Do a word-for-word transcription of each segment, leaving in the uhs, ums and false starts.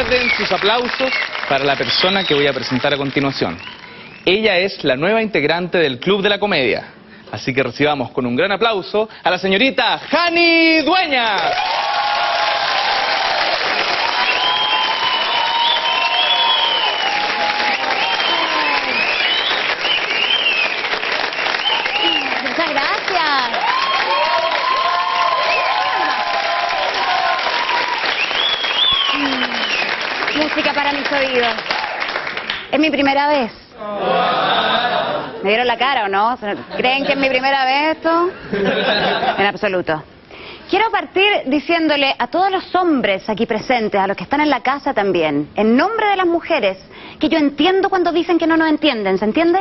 guarden sus aplausos para la persona que voy a presentar a continuación. Ella es la nueva integrante del Club de la Comedia. Así que recibamos con un gran aplauso a la señorita Jani Dueñas. Muchas gracias. Música para mis oídos. Es mi primera vez. ¿Me vieron la cara o no? ¿Creen que es mi primera vez esto? En absoluto. Quiero partir diciéndole a todos los hombres aquí presentes, a los que están en la casa también, en nombre de las mujeres, que yo entiendo cuando dicen que no nos entienden, ¿se entiende?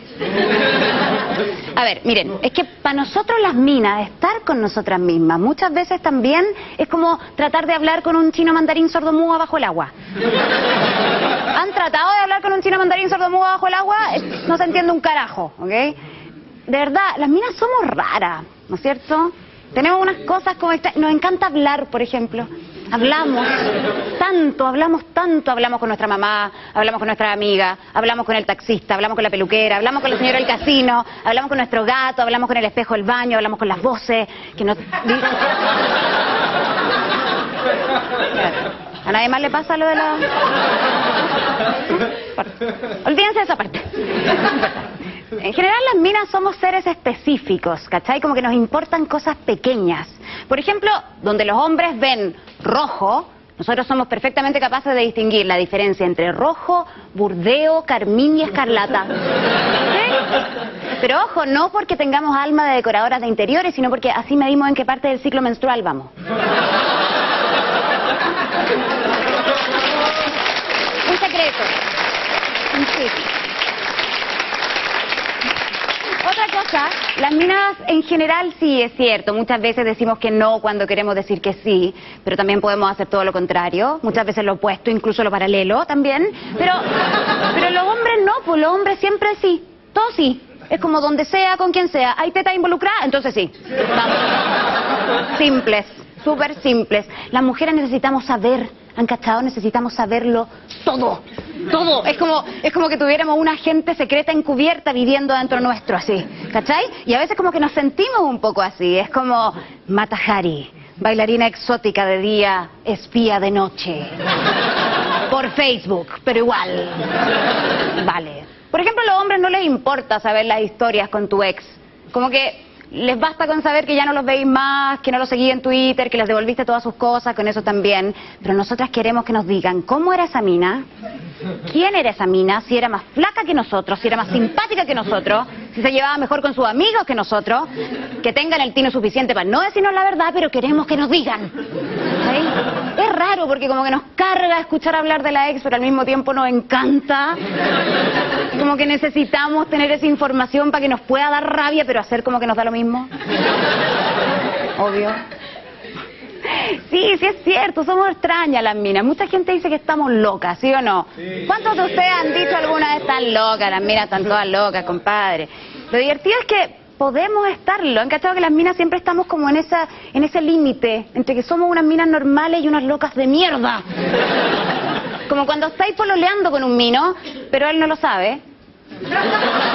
A ver, miren, es que para nosotros las minas, estar con nosotras mismas, muchas veces también es como tratar de hablar con un chino mandarín sordomudo bajo el agua. ¿Han tratado de hablar con un chino mandarín sordomudo bajo el agua? No se entiende un carajo, ¿ok? De verdad, las minas somos raras, ¿no es cierto? Tenemos unas cosas como esta. Nos encanta hablar, por ejemplo. Hablamos tanto, hablamos tanto, hablamos con nuestra mamá, hablamos con nuestra amiga, hablamos con el taxista, hablamos con la peluquera, hablamos con la señora del casino, hablamos con nuestro gato, hablamos con el espejo del baño, hablamos con las voces, que no... ¿A nadie más le pasa lo de la...? Olvídense de esa parte. En general las minas somos seres específicos, ¿cachai? Como que nos importan cosas pequeñas. Por ejemplo, donde los hombres ven rojo, nosotros somos perfectamente capaces de distinguir la diferencia entre rojo, burdeo, carmín y escarlata. ¿Sí? Pero ojo, no porque tengamos alma de decoradoras de interiores, sino porque así medimos en qué parte del ciclo menstrual vamos. Un secreto. Un secreto. Otra cosa, las minas en general sí es cierto, muchas veces decimos que no cuando queremos decir que sí, pero también podemos hacer todo lo contrario, muchas veces lo opuesto, incluso lo paralelo también, pero, pero los hombres no, pues los hombres siempre sí, todo sí, es como donde sea, con quien sea, hay teta involucrada, entonces sí, vamos, simples, súper simples, las mujeres necesitamos saber, ¿han cachado? Necesitamos saberlo todo. Todo. Es como, es como que tuviéramos una agente secreta encubierta viviendo dentro nuestro, así. ¿Cachai? Y a veces como que nos sentimos un poco así. Es como Mata Hari, bailarina exótica de día, espía de noche. Por Facebook, pero igual. Vale. Por ejemplo, a los hombres no les importa saber las historias con tu ex. Como que les basta con saber que ya no los veis más, que no los seguís en Twitter, que les devolviste todas sus cosas, con eso también. Pero nosotras queremos que nos digan cómo era esa mina, quién era esa mina, si era más flaca que nosotros, si era más simpática que nosotros, si se llevaba mejor con sus amigos que nosotros, que tengan el tino suficiente para no decirnos la verdad, pero queremos que nos digan. ¿Sí? Es raro porque como que nos carga escuchar hablar de la ex, pero al mismo tiempo nos encanta. Como que necesitamos tener esa información para que nos pueda dar rabia, pero hacer como que nos da lo mismo. Obvio. Sí, sí es cierto, somos extrañas las minas. Mucha gente dice que estamos locas, ¿sí o no? Sí. ¿Cuántos de ustedes han dicho alguna vez están locas? Las minas están todas locas, compadre. Lo divertido es que podemos estarlo. ¿Han cachado que las minas siempre estamos como en esa, en ese límite entre que somos unas minas normales y unas locas de mierda? Como cuando estáis pololeando con un mino, pero él no lo sabe.